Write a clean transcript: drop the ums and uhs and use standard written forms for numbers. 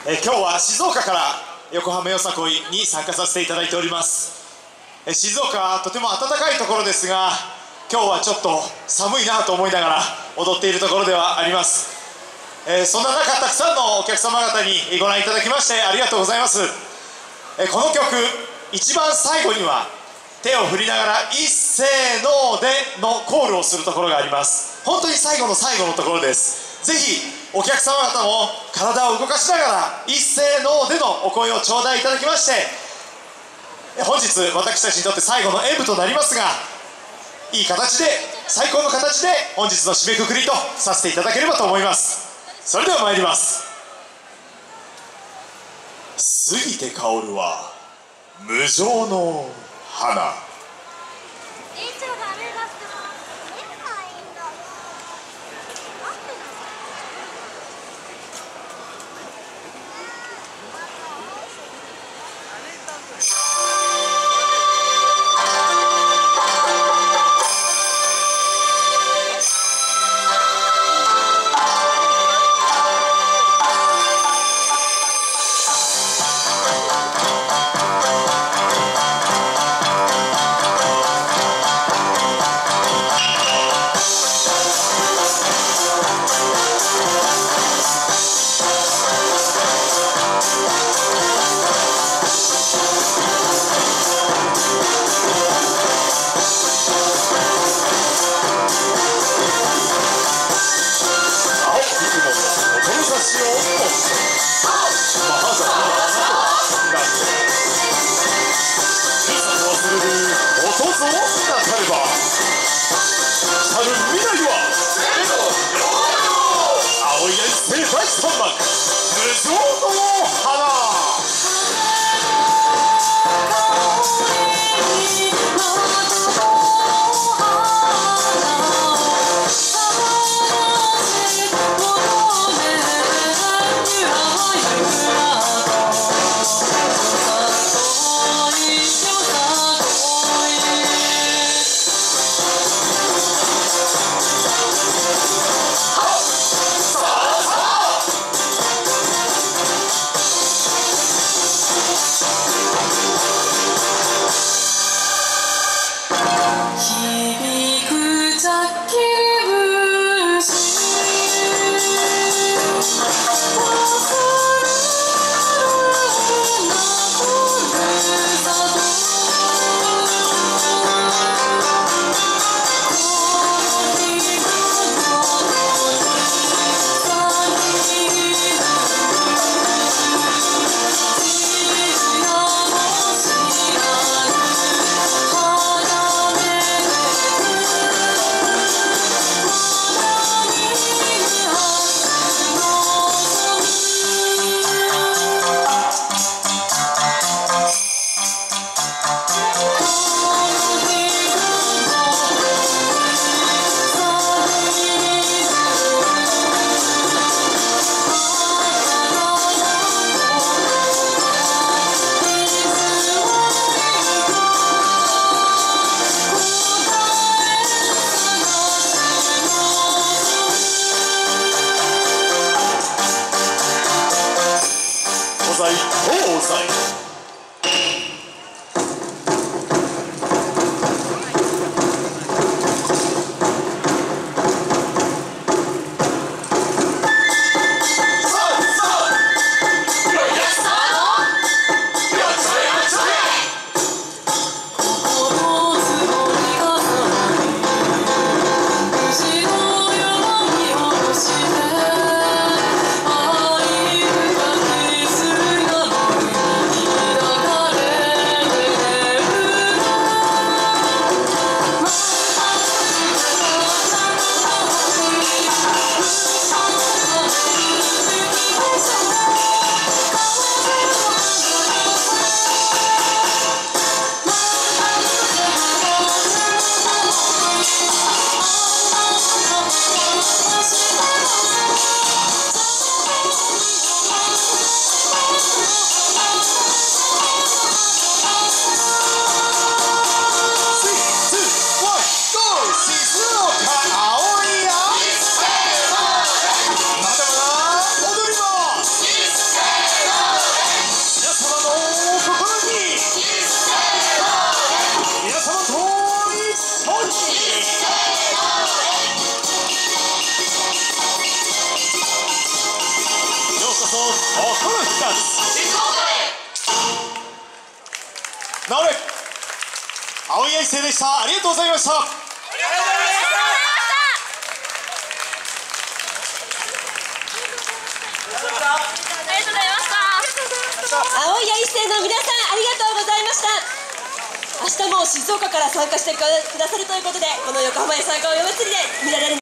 今日は静岡から横浜よさこいに参加させていただいております。静岡はとても暖かいところですが、今日はちょっと寒いなと思いながら踊っているところではあります。そんな中、たくさんのお客様方にご覧いただきましてありがとうございます。この曲、一番最後には手を振りながら一せーのでのコールをするところがあります。本当に最後の最後のところです。ぜひお客様方も体を動かしながら一せーのでのお声を頂戴いただきまして、本日私たちにとって最後の演舞となりますが、いい形で最高の形で本日の締めくくりとさせていただければと思います。それでは参ります。過ぎて香るは無情の花。 治れ。青い愛生でした。ありがとうございました。 青いや一世の皆さん、ありがとうございました。明日も静岡から参加してくださるということで、この横浜やさんかお祭りで見られる